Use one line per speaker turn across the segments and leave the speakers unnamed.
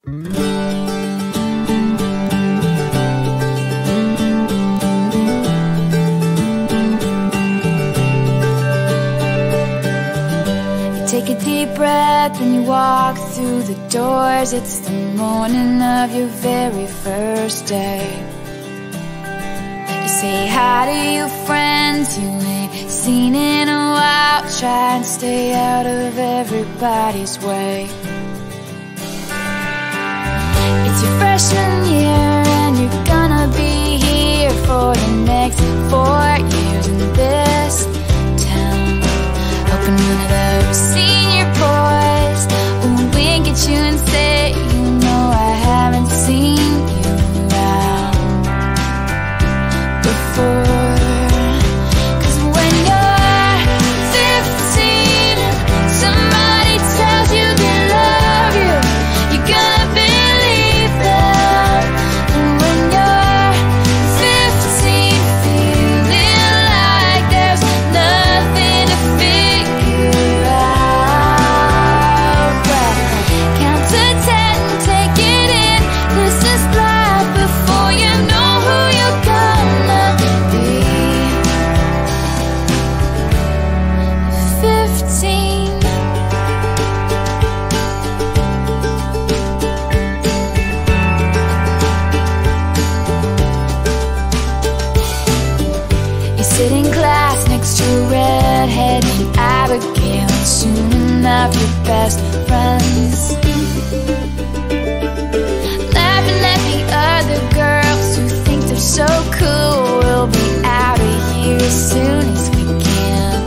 Take a deep breath when you walk through the doors. It's the morning of your very first day. You say hi to your friends you ain't seen in a while. Try and stay out of everybody's way. It's your freshman year and you're gonna be here for the next 4 years in this town. Hoping one of those senior boys will wink at you and say, you know I haven't seen you around before. 'Cause when you're 15, somebody tells you they love you, you're gonna believe them. And when you're 15, feeling like there's nothing to figure out, well, count to 10, take it in. This is life before you know who you're gonna be. 15. You sit in class next to a redhead named Abigail, and soon enough you're best friends. Laughing at the other girls who think they're so cool. We'll be out of here as soon as we can.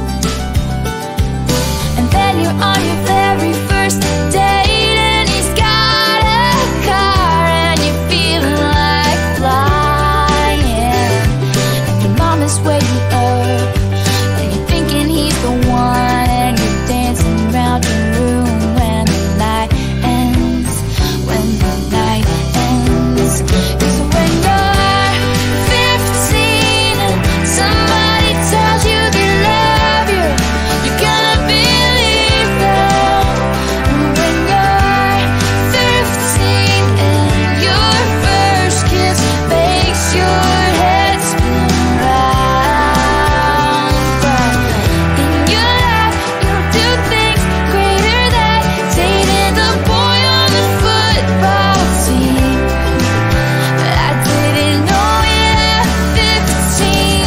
And then you're on your very first date and he's got a car and you're feeling like flying. And your mom is waiting up and you're thinking he's the one, and you're dancing around your room when the night ends. When the night ends. 'Cause when you're 15 and somebody tells you they love you, you're gonna believe them. And when you're 15 and your first kiss makes your head spin round, but in your life you'll do things greater than dating the boy on the football team. But I didn't know it at 15.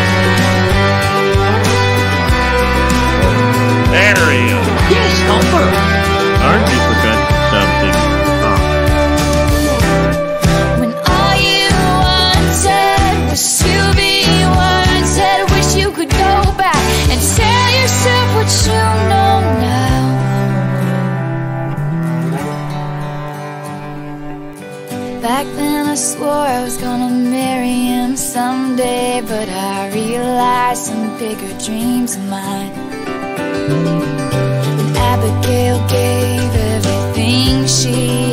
There he is.
Yes, helper.
Aren't you forgetting something?
When all you wanted was to be wanted, wish you could go back and tell yourself what you know now. Back then I swore I was gonna marry him someday, but I realized some bigger dreams of mine. And Abigail gave everything she